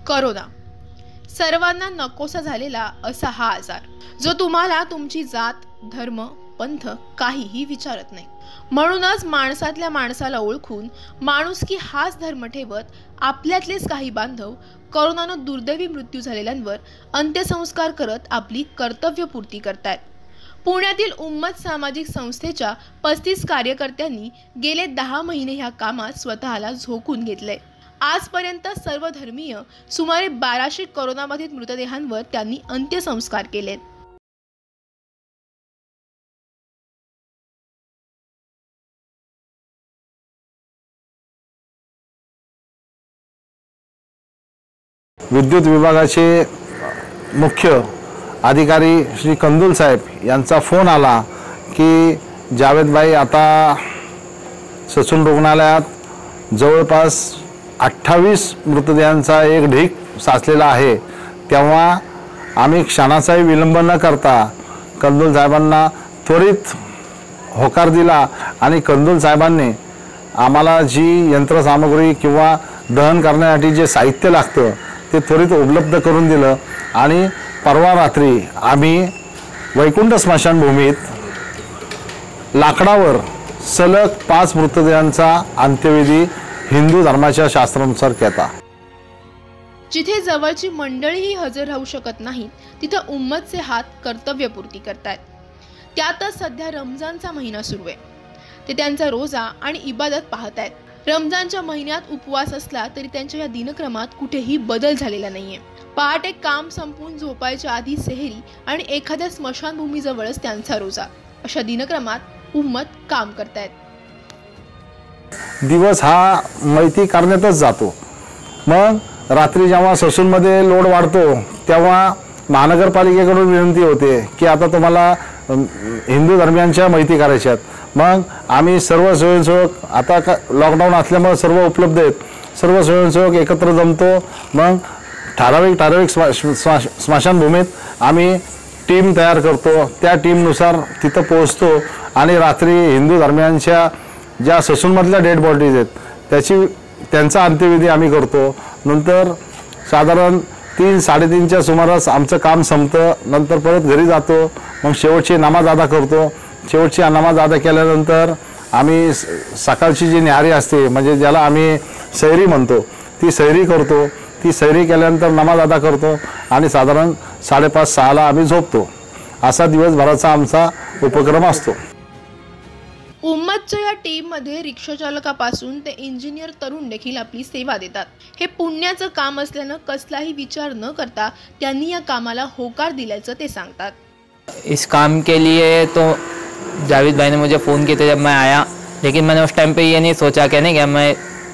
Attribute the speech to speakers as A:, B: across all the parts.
A: Corona सर्वांना नकोसा झालेला असा हा आजार, जो तुम्हाला तुमची जात, धर्म, पंथ काहीही विचारत नाही। म्हणूनच माणसातल्या माणसाला ओळखून माणुसकी हाच धर्म ठेवत आपल्यातलेच काही बांधव करोनानं दुर्दैवी मृत्यू झालेल्यांवर अंत्यसंस्कार करत आपली कर्तव्यपूर्ती करतायत। पुण्यातील उम्मत सामाजिक संस्थेच्या 35 कार्यकर्त्यांनी गेले 10 महिने ह्या कामात स्वतःला झोकून घेतलंय। आजपर्यंत सर्व धर्मीय सुमारे 1200 कोरोनाबाधित मृतदेहांवर त्यांनी अंत्यसंस्कार केलेत।
B: विद्युत विभागाचे मुख्य अधिकारी श्री कंदुल साहेब यांचा फोन आला की जावेद भाई आता ससून रुग्णालयात जवळपास 28 मृतदेहांचा एक ढीग साचलेला आहे। तेव्हा आम्ही क्षणाचाही विलंब न करता कंदुल साहेबांना त्वरित होकार दिला आणि कंदुल साहेबांनी आम्हाला जी यंत्रसामुग्री किंवा दहन करण्यासाठी जे साहित्य लागतं ते त्वरित उपलब्ध करून दिलं आणि परवा रात्री आम्ही वैकुंठ स्मशानभूमीत लाकडावर सलग 5 मृतदेहांचा अंत्यविधी हिंदू धर्माच्या शास्त्रानुसार केला।
A: जिथे जवळची मंडळीही हजर राहू शकत नाहीत, तिथं उम्मतचे हात कर्तव्यपूर्ती करतायत। त्यातच सध्या रमजानचा महिना सुरू आहे। ते त्यांचा रोजा आणि इबादत पाहतायत। रमजानच्या महिन्यात उपवास असला तरी त्यांच्या या दिनक्रमात कुठेही बदल झालेला नाहीये। पहाटे काम संपून झोपायच्या आधी सेहरी आणि एखाद्या स्मशानभूमीजवळच त्यांचा रोजा, अशा दिनक्रमात उम्मत काम करतायत।
B: दिवस हा मैती करण्यातच जातो। मग रात्री जेव्हा ससूनमध्ये लोड वाढतो तेव्हा महानगरपालिकेकडून विनंती होते की आता तुम्हाला हिंदू धर्मियांच्या मैती करायच्या आहेत। मग आम्ही सर्व स्वयंसेवक आता लॉकडाऊन असल्यामुळे सर्व उपलब्ध आहेत, सर्व स्वयंसेवक एकत्र जमतो। मग ठराविक स्मशानभूमीत आम्ही टीम तयार करतो। त्या टीमनुसार तिथं पोहोचतो आणि रात्री हिंदू धर्मियांच्या ज्या ससूनमधल्या डेड बॉडीज आहेत त्यांचा अंत्यविधी आम्ही करतो। नंतर साधारण 3-3:30च्या सुमारास आमचं काम संपतं। नंतर परत घरी जातो। मग शेवटची नमाज अदा करतो। शेवटची नमाज अदा केल्यानंतर आम्ही सकाळची जी न्याहारी असते म्हणजे ज्याला आम्ही सैरी म्हणतो ती सैरी करतो। ती सैरी केल्यानंतर नमाज अदा करतो आणि साधारण 5:30-6ला आम्ही झोपतो। असा दिवसभराचा आमचा उपक्रम असतो।
A: उम्मतच्या या टीम मध्ये रिक्षा चालकापासून ते इंजिनियर तरुण देखील आपली सेवा देतात। हे पुण्याचं काम असल्यानं कसलाही विचार न करता त्यांनी या कामाला होकार दिल्याचं ते सांगतात।
C: इस काम के लिए तो जावेद भाई ने मुझे फ़ोन किया था जब मैं आया, लेकिन मैंने उस टाइम पे ये नहीं सोचा कि नहीं कि मैं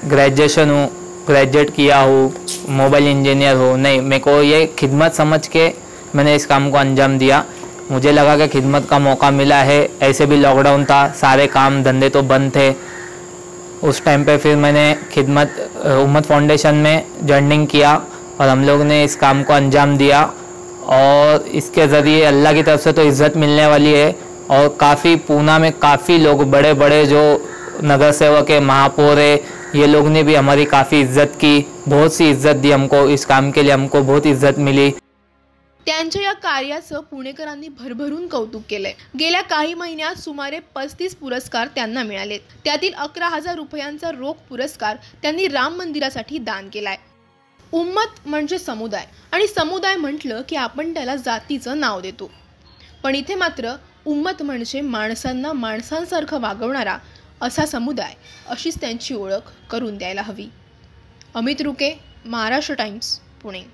C: ग्रेजुएट किया हूँ, मोबाइल इंजीनियर हूँ। नहीं, मेरे को ये खिदमत समझ के मैंने इस काम को अंजाम दिया। मुझे लगा कि खिदमत का मौका मिला है। ऐसे भी लॉकडाउन था, सारे काम धंधे तो बंद थे। उस टाइम पे फिर मैंने उम्मत फाउंडेशन में जॉइनिंग किया और हम लोग ने इस काम को अंजाम दिया और इसके ज़रिए अल्लाह की तरफ से तो इज़्ज़त मिलने वाली है। और काफ़ी पूना में काफ़ी लोग बड़े बड़े जो नगर सेवक है, महापौर है, ये लोग ने भी हमारी काफ़ी इज्जत की, बहुत सी इज्जत दी हमको। इस काम के लिए हमको बहुत इज्जत मिली।
A: त्यांच्या या कार्याचं पुणेकरांनी भरभरून कौतुक केलंय। गेल्या काही महिन्यात सुमारे 35 पुरस्कार त्यांना मिळालेत। त्यातील 11,000 रुपयांचा रोख पुरस्कार त्यांनी राम मंदिरासाठी दान केलाय। उम्मत म्हणजे समुदाय आणि समुदाय म्हटलं की आपण त्याला जातीचं नाव देतो, पण इथे मात्र उम्मत म्हणजे माणसांना माणसांसारखं वागवणारा असा समुदाय, अशीच त्यांची ओळख करून द्यायला हवी। अमित रुके, महाराष्ट्र टाइम्स, पुणे।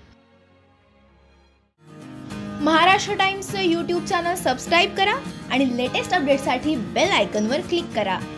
D: महाराष्ट्र टाइम्सचं यूट्यूब चॅनल सबस्क्राईब करा आणि लेटेस्ट अपडेट्ससाठी बेल आयकॉनवर क्लिक करा।